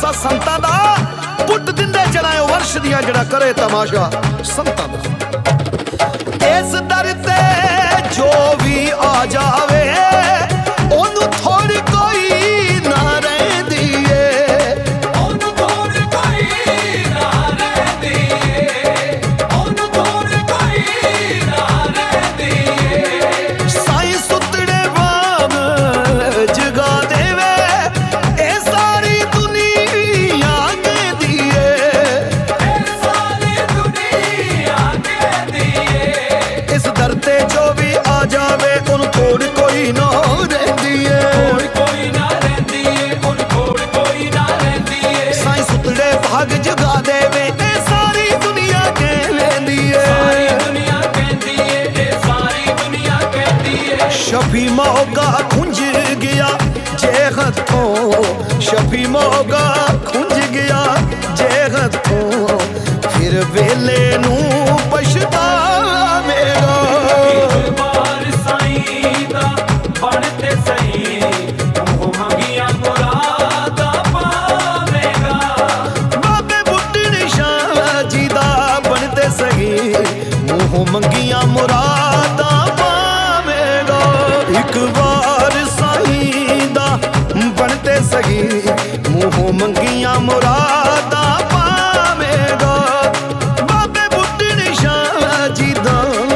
तमाशा संतां दा पुट दिंदे चढ़ाए वर्ष दिया जड़ा करे तमाशा संतां दा इस दर ते जो भी आ जावे ओनू थोड़ी कोई ना रहंदी है ओनू थोड़ी कोई ना रहंदी है ओनू थोड़ी कोई ना रहंदी है साईं सुतड़े बाग जगा देवे ए सारी दुनिया कहदी है ए सारी दुनिया कहदी है इस दर ते जो भी आ जावे ओनू थोड़ी कोई ना रहंदी है कोई ना रहंदी है ओनू थोड़ी कोई ना रहंदी है साईं सुतड़े भाग जगा देवे ए सारी दुनिया कह लेंदी है सारी दुनिया कहदी है ए सारी दुनिया कहदी है शफी मौका खुंज गया जे हथों शफी मौका खुंज गया जे हथों फिर वेले नू पछतावेगा एक बार साईं दा बनते सही मुँह मंगिया मुरादा पावेगा बाबे बुड्ढे शाह जी दा बनते सही मुँह मंगिया मुरादा पावेगा एक बार साईं दा बनते सही मुँह मंगिया मुरादा पावेगा बाबे बुड्ढे शाह जी दा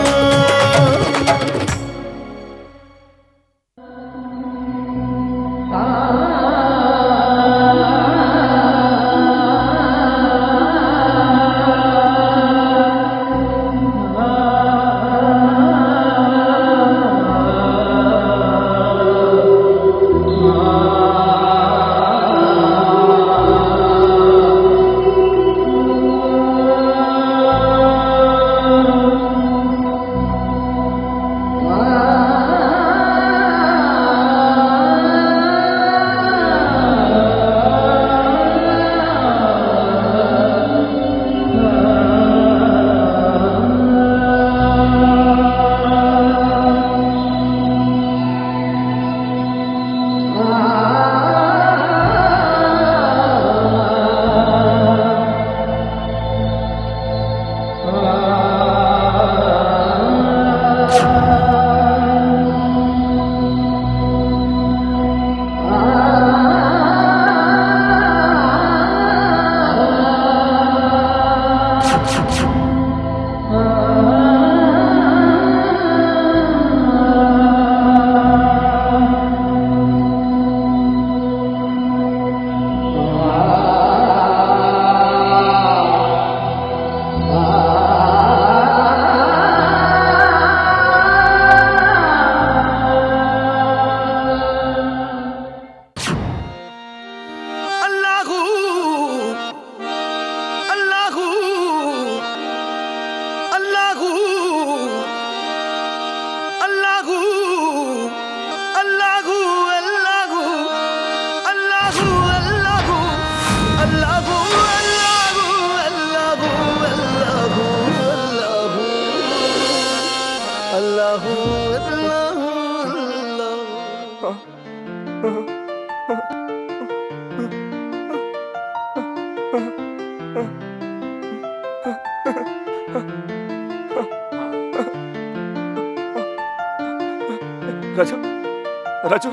राजू राजू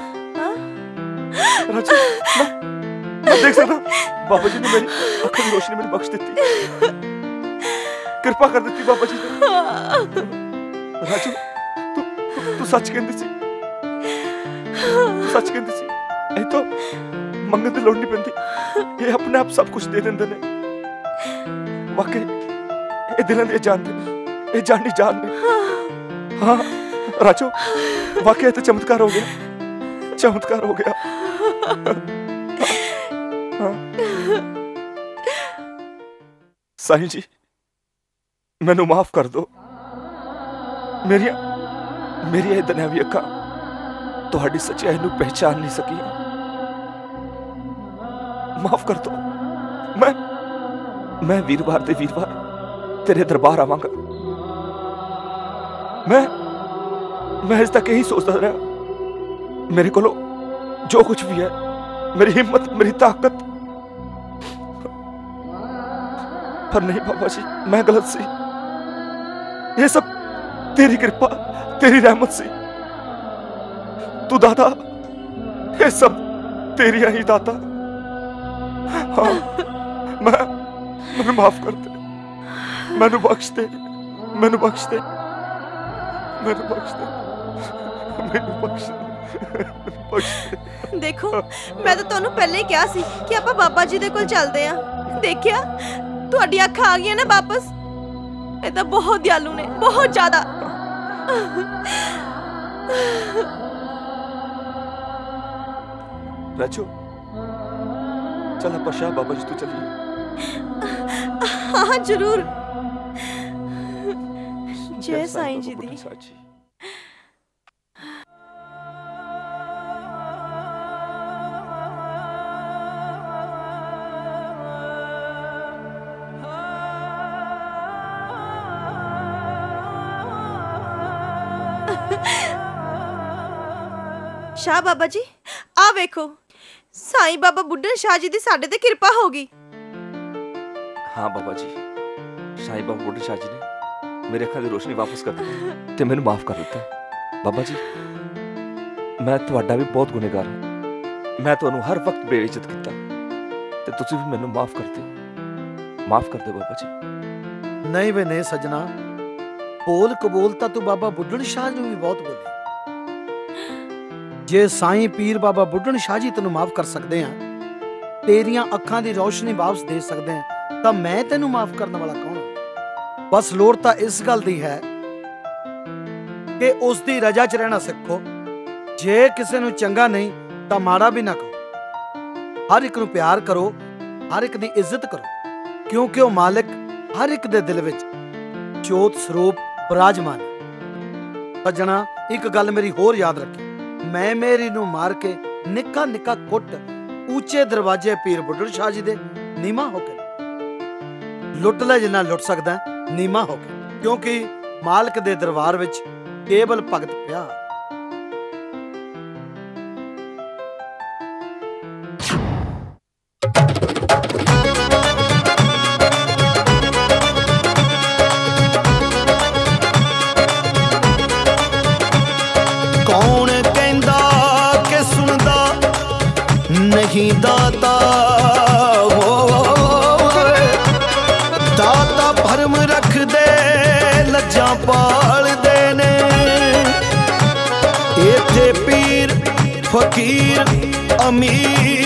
राजू मैं देख सकता बाबा जी ने मेरी आंखों की रोशनी मेरी बख्श दी कृपा कर दी बाबा जी ने राजू तू सच कहती सी सच कहती सी ए तो मंगन की लोड़ नहीं पैंदी ये अपने आप सब कुछ दे देंदे ने वाकई ये दिलों दे जानते ने ये जानी जान ने हाँ राजू वाकई तो चमत्कार हो गया चमत्कार हो गया हाँ। साईं जी मैनू माफ कर दो मेरी मेरी दुनियावी अखा तुहाडी सच्चाई नू पहचान नहीं सकी माफ कर दो मैं वीरवार दे वीरवार तेरे दरबार आवांगा मैं इस तक यही सोचता रहा मेरे को जो कुछ भी है मेरी हिम्मत मेरी ताकत पर नहीं बाबा जी, मैं गलत सी। ये सब तेरी कृपा, तेरी रहमत सी। तू दाता, ये सब तेरी ही दाता। हाँ, मैं माफ कर दे, मैनू बख्श दे, मैनू बख्श दे, मैनू बख्श दे, मैनू बख्श दे, बख्श दे। देखो मैं तो ਤੁਹਾਨੂੰ ਪਹਿਲੇ ਹੀ ਕਿਹਾ ਸੀ ਕਿ ਆਪਾਂ ਬਾਬਾ ਜੀ ਦੇ ਕੋਲ ਚੱਲਦੇ ਆ। ਦੇਖਿਆ ਤੁਹਾਡੀ ਅੱਖਾਂ ਆ ਗਈਆਂ ਨਾ ਵਾਪਸ। ਇਹ ਤਾਂ ਬਹੁਤ ਦਿਆਲੂ ਨੇ, ਬਹੁਤ ਜ਼ਿਆਦਾ। राजू, चल आप शाह बाबा जी, तू चलिए। हाँ जरूर। जय साईं जी दी। शाह बाबा जी आ वेखो, साईं बाबा बुड्ढन शाह जी दी साडे ते किरपा होगी। हाँ बाबा जी, साईं बाबा बुड्ढन शाह जी ने मेरे अखां दी रोशनी वापस कर दी ते मैनू माफ कर दिता। बाबा जी, मैं तुहाडा भी बहुत गुनहगार हूं। मैं तुहानू हर वक्त बेइज्जत कीता ते तुसीं भी मैनू माफ कर दिओ। माफ कर दे बाबा जी। नहीं वे नहीं सजना, बोल कबूल तां तू बाबा बुड्ढन शाह नू भी बहुत बोली। जे साईं पीर बाबा बुड्ढन शाह जी तेनू माफ कर सकते हैं, तेरियां अखां दी रोशनी वापस दे सकते हैं, तां मैं तेनू माफ करने वाला कौन? बस लोड़ तां इस गल दी है कि उसकी रजा च रहना सिखो। जे किसी नू चंगा नहीं तां माड़ा भी ना कहो। हर एक नू प्यार करो, हर एक दी इज्जत करो, क्योंकि वह मालिक हर एक दे दिल विच जोत स्वरूप विराजमान है। सज्जणा, एक गल मेरी होर याद रखी, मैं मेरी नू मार के निक्का निक्का कुट ऊंचे दरवाजे पीर बुड्ढन शाह जी दे नीमा होके लुट ले जिन्ना लुट सकदा नीमा होके, क्योंकि मालिक दे दरबार विच केवल भगत प्यार। नहीं दाता हो, दाता भरम रख दे, लज्जा पाल देने। इत्थे पीर फकीर अमीर